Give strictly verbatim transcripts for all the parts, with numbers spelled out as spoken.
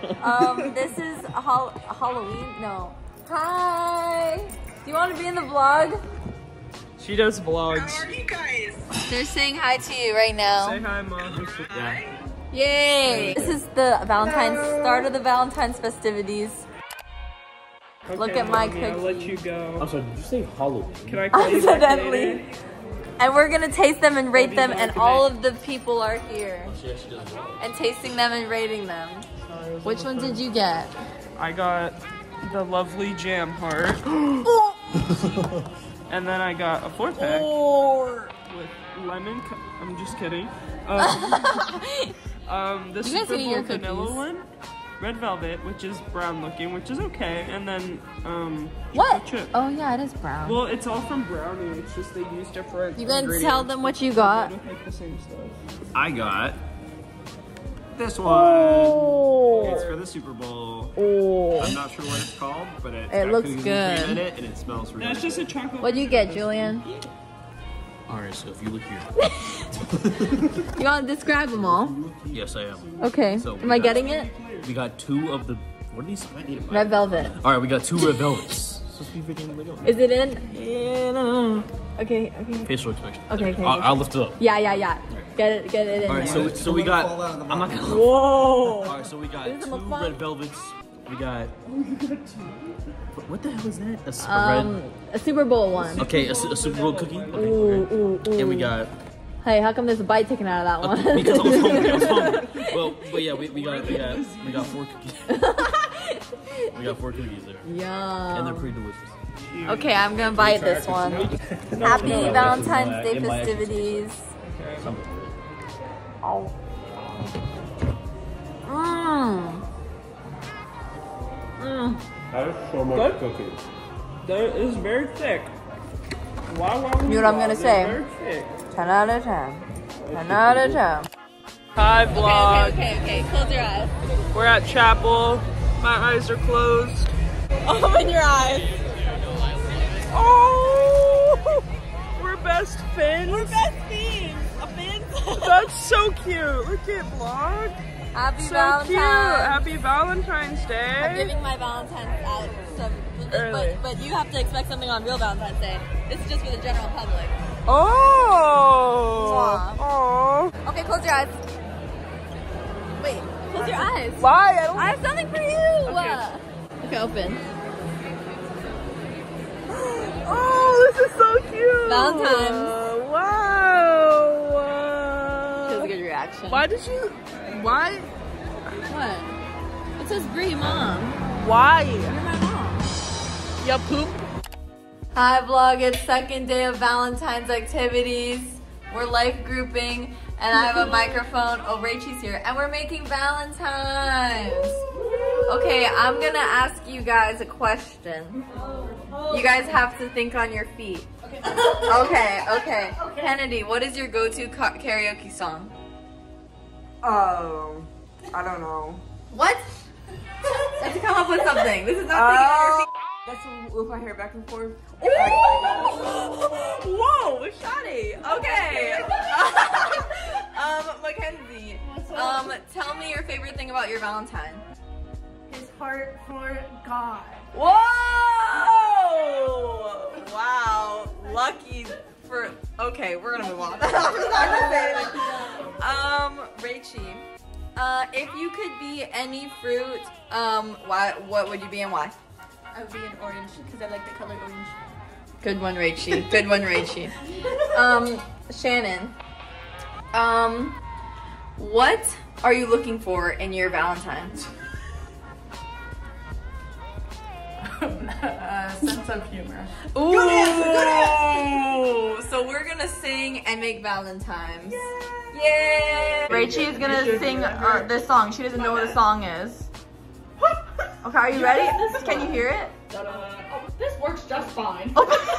Um, this is Hall Halloween. No. Hi. Do you want to be in the vlog? She does vlogs. How are you guys? They're saying hi to you right now. Say hi, Mom. Yeah. Yay! This is the Valentine's start of the Valentine's festivities. Okay, Look at my Mommy, cookie. I'll let you go. I'm sorry, did you say Halloween? Can I call you back Accidentally. later? And we're gonna taste them and rate Love you, them, Mom. and Good all night. of the people are here She actually does well. and tasting them and rating them. Sorry, I was Which on the one phone. did you get? I got the lovely jam heart. And then I got a four pack with lemon. Co I'm just kidding. Um, um, the You guys Super eat your Bowl vanilla cookies. one, red velvet, which is brown looking, which is okay, and then um, What? chocolate chip. Oh yeah, it is brown. Well, it's all from brownie. It's just they use different. You gonna ingredients. tell them what you got? With, like the same stuff. I got this one. Oh. It's for the Super Bowl. Oh. I'm not sure what it's called, but it's It got looks cookies good. and cream in it, and it smells really That's good. just a chocolate. What do you get, Julian? Alright, so if you look here. You wanna describe them all? Yes, I am. Okay. So Am I we got- getting it? We got two of the. What are these? I need to buy. Red velvet. Alright, we got two red velvets. Supposed to be freaking Lego. Is it in? Yeah, no. Okay, okay. Facial expression. Okay, okay. I'll, I'll lift it up. Yeah, yeah, yeah. Get it, get it in Alright, there. so so we got. I'm not gonna. Whoa. Alright, so we got Is this two a mukbang? red velvets. We got. What, what the hell is that? A, s- a Um, a Super Bowl one. red. Okay, a, s- a Super Bowl cookie. Okay, Ooh, okay. ooh, ooh. And we got. Hey, how come there's a bite taken out of that one? Because I was hungry. I was hungry. Well, but yeah, we, we got we got we got four cookies. We got four cookies there, and they're Yum. pretty delicious. Okay, I'm gonna bite this one. Happy Valentine's Day festivities. Oh. Mmm. Mmm. That is so much Good. cookie. That is very thick. Wow, wow, You know what I'm gonna wow, say? they're Very thick. ten out of ten. ten out of ten. Hi, vlog. okay, okay. Close your eyes. We're at chapel. My eyes are closed. Open your eyes. Oh, we're best friends. We're best fiends. A fiend. That's so cute. Look at vlog. Happy So Valentine's. cute. Happy Valentine's I'm Day. giving my Valentine's out some, Early. but, but you have to expect something on real Valentine's Day. This is just for the general public. Oh. Mwah. Oh. Okay, close your eyes. Wait, close your eyes. Why? I don't. I have something for you. Okay. Okay, open. Oh, this is so cute. Valentine's. Wow. That was a good reaction. Why did you? Why? What? It says Brie, Mom. Why? You're my mom. Ya poop. Hi vlog, it's second day of Valentine's activities. We're life grouping and I have a microphone. Oh, Rachel's here and we're making Valentine's. Okay, I'm gonna ask you guys a question. You guys have to think on your feet. Okay, okay. Kennedy, what is your go-to ka- karaoke song? Oh, I don't know. What? You have to come up with something. This is not thinking on your feet. That's with my hair back and forth. Whoa, shoddy. Okay. um, Mackenzie. Um, tell me your favorite thing about your Valentine. His heart for God. Whoa! Wow. Lucky for. Okay, we're gonna move on. I'm just not gonna say anything. Um, Rachie. Uh, if you could be any fruit, um, why? What would you be and why? I would be an orange because I like the color orange. Good one, Rachie. Good one, Rachie. Um, Shannon. Um, what are you looking for in your Valentine's? uh, sense of humor. Ooh. Good answer, good answer. So we're gonna sing and make Valentine's. Yay! Yay. Rachie is gonna sing uh, this song. She doesn't know what the song is. Okay, are you ready? Can you hear it? Oh, this works just fine.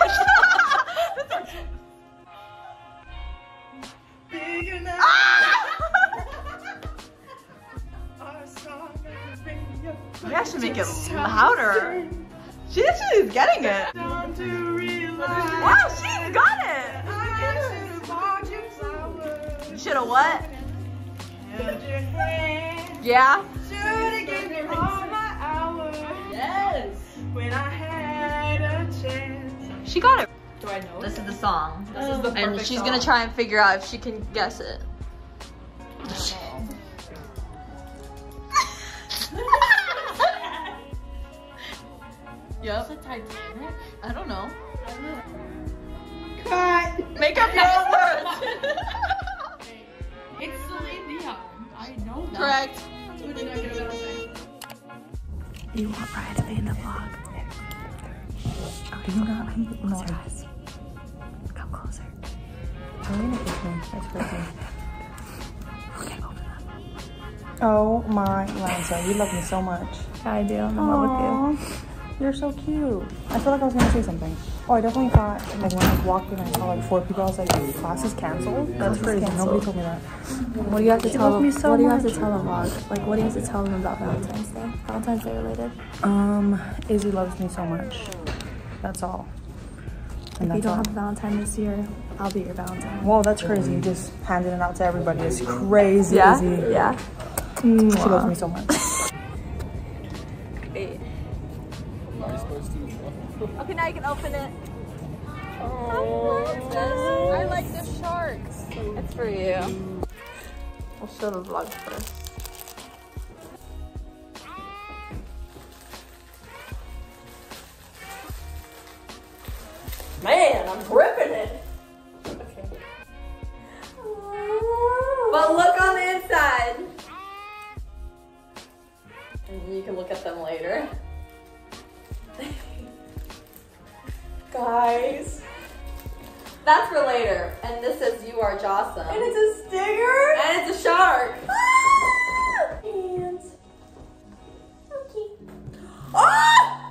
We actually make it louder. She actually is getting it. Wow, she's got it. You should have what? Yeah? Should've given me all my hours. Yes. When I had a chance. She got it. Do I know This it? is the song. This is the And perfect she's song. gonna try and figure out if she can guess it. Yep. Titanic? I don't know. Cut. Make up your own words. It's Celine Dion. I know that. Correct. Who did I get about to say? You want Ryan to be in the vlog? Do you not? I'm no. Come closer. I'm gonna kiss me. That's crazy. Okay, open up. Oh my Lanza, you love me so much. I do. I'm in love with you. You're so cute. I feel like I was gonna say something. Oh, I definitely thought, like when I walked in, I saw like four people. I was like, class is canceled. That's crazy. Nobody told me that. What do you have to She tell loves them? me so what do you much. have to tell them, vlog? Like, what do you have to tell them about Valentine's Day? Valentine's Day related? Um, Izzy loves me so much. That's all. And If you that's don't all. have a Valentine this year, I'll be your Valentine. Whoa, that's crazy. You just handed it out to everybody. It's crazy. Yeah? Izzy. Yeah. She loves me so much. Wait. Okay, now you can open it. Oh, what's this? I like the sharks. It's for you. We'll show the vlog first. Man, I'm gripping it. Okay. But look on the inside. And you can look at them later. Guys. That's for later. And this says you are Jocelyn. And it's a sticker. And it's a shark. Ah! And okay. Oh!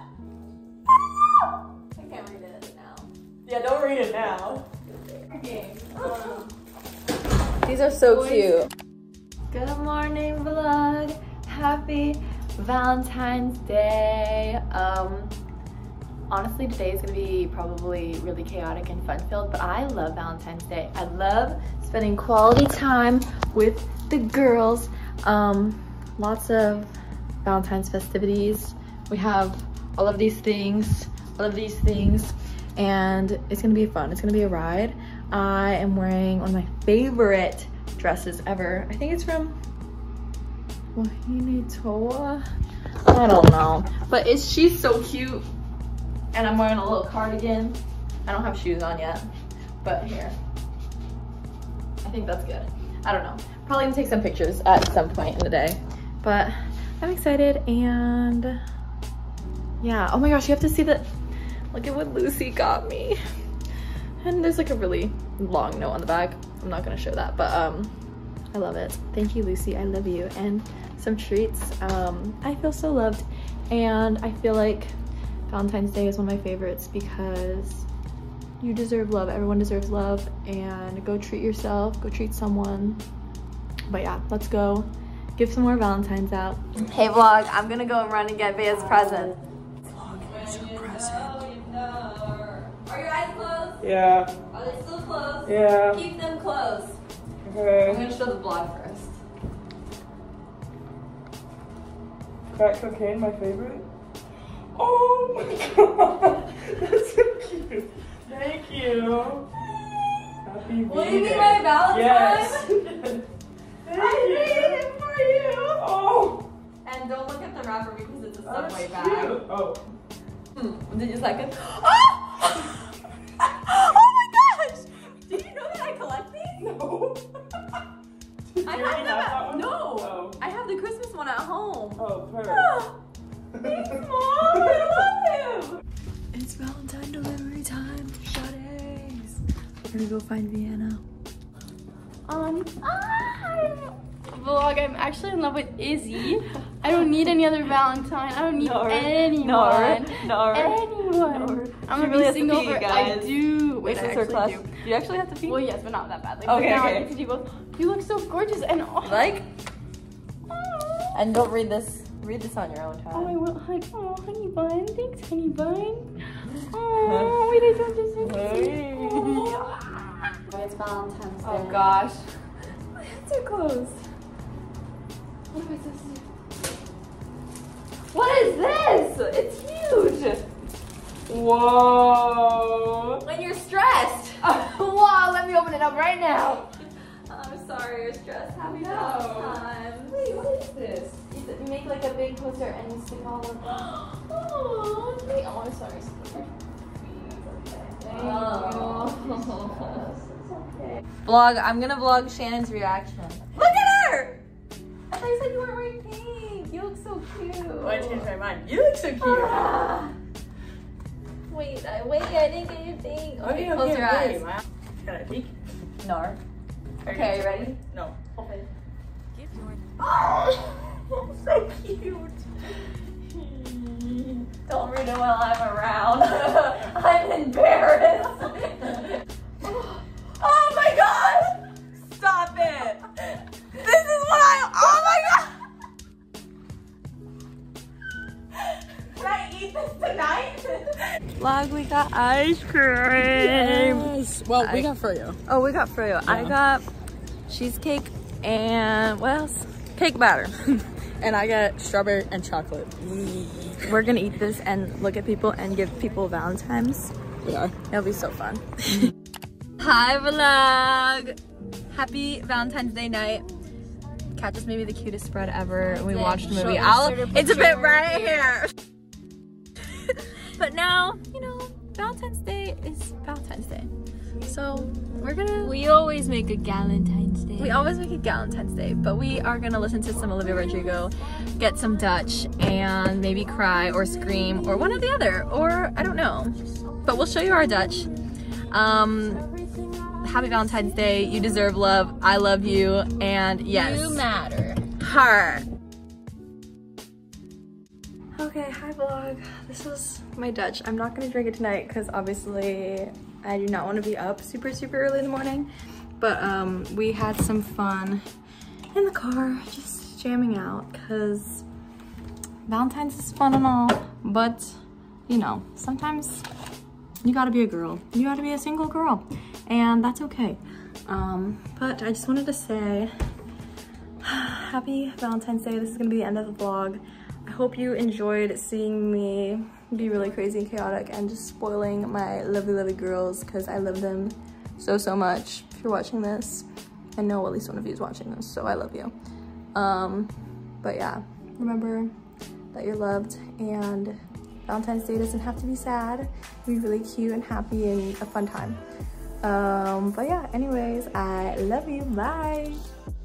I can't read it now. Yeah, don't read it now. Okay. Um, These are so cute. Good morning, vlog. Happy Valentine's Day. Um, honestly, today is gonna be probably really chaotic and fun-filled, but I love Valentine's Day. I love spending quality time with the girls. Um, lots of Valentine's festivities. We have all of these things, all of these things, and it's gonna be fun. It's gonna be a ride. I am wearing one of my favorite dresses ever. I think it's from Wahine Toa. I don't know, but it's she's so cute. And I'm wearing a little cardigan. I don't have shoes on yet, but here. I think that's good. I don't know. Probably gonna take some pictures at some point in the day, but I'm excited. And yeah, oh my gosh, you have to see that. Look at what Lucy got me. And there's like a really long note on the back. I'm not gonna show that, but um, I love it. Thank you, Lucy, I love you. And some treats. Um, I feel so loved, and I feel like Valentine's Day is one of my favorites because you deserve love. Everyone deserves love, and go treat yourself, go treat someone. But yeah, let's go give some more Valentines out. Hey vlog, I'm gonna go run and get Bea's present. Vlog is your present. Are your eyes closed? Yeah. Are they still closed? Yeah. Keep them closed. Okay. I'm gonna show the vlog first. Crack cocaine, my favorite. Oh my god, that's so cute. Thank you. Happy Will you be B-Day. my Valentine? Yes. Thank I you. made it for you. Oh, And don't look at the wrapper because it's a that's Subway cute. bag. Oh. Hmm. Did you like it? Oh! Oh my gosh! Did you know that I collect these? No. Did I you have already them have at, that one? no. Oh. I have the Christmas one at home. Oh, perfect. Oh, thanks, Mom. I love him. It's Valentine delivery time. Shawties. We're gonna go find Vienna. Um, ah, vlog, I'm actually in love with Izzy. I don't need any other Valentine. I don't need Nor, anyone. nor, nor, Anyone. nor. I'm She gonna really be has to single pee, for. guys. I do. Wait, This I is her actually class. do. Do you actually have to pee? Well, yes, but not that bad. Like, Okay, now I okay. get to do both. You look so gorgeous and. Oh, Like? oh, And don't read this. Read this on your own time. oh I will. Like, oh, honey bun. Thanks, honey bun. Oh, wait, I don't deserve Hey. oh. It's Valentine's Day. Oh gosh. My hands are closed. What is this? It's huge. Whoa. When you're stressed. Wow, let me open it up right now. I'm sorry you're stressed. Happy No. Valentine's. Wait, what is this? You make like a big poster and you stick all of them. Oh, wait, oh, I'm sorry. Oh. Vlog, I'm gonna vlog Shannon's reaction. Look at her! I thought you said you weren't wearing pink. You look so cute. Oh, I changed my mind. You look so cute. Ah. Wait, I, wait, I didn't get your thing. Okay, close your eyes. Wow. Can I peek? No. Okay, are you ready? No. Open. Oh, so cute. Don't read it while I'm around. I'm embarrassed. Oh my god! Stop it! This is what I. Oh my god! Can I eat this tonight? Vlog, we got ice cream. Yes. Well, we I- got Froyo. Oh, we got Froyo. I got cheesecake and what else? Cake batter. And I got strawberry and chocolate. We're gonna eat this and look at people and give people Valentine's. We are. It'll be so fun. Hi vlog! Happy Valentine's Day night. Kat just made me the cutest spread ever. And we watched a movie. I'll, it's a bit right here. But now, you know, Valentine's Day is Valentine's Day. So we're gonna. We always make a Galentine's Day. We always make a Galentine's Day, but we are gonna listen to some Olivia Rodrigo, get some Dutch, and maybe cry or scream or one or the other, or I don't know. But we'll show you our Dutch. Um, happy Valentine's Day. You deserve love. I love you. And yes. You matter. Her. Okay, hi vlog. This is my Dutch. I'm not gonna drink it tonight because obviously I do not want to be up super, super early in the morning. But um, we had some fun in the car, just jamming out because Valentine's is fun and all, but you know, sometimes you gotta be a girl. You gotta be a single girl, and that's okay. Um, but I just wanted to say happy Valentine's Day. This is gonna be the end of the vlog. I hope you enjoyed seeing me be really crazy and chaotic and just spoiling my lovely, lovely girls because I love them so, so much. If you're watching this, I know at least one of you is watching this, so I love you. Um, but yeah, remember that you're loved, and Valentine's Day doesn't have to be sad. It can be really cute and happy and a fun time. Um, but yeah, anyways, I love you. Bye.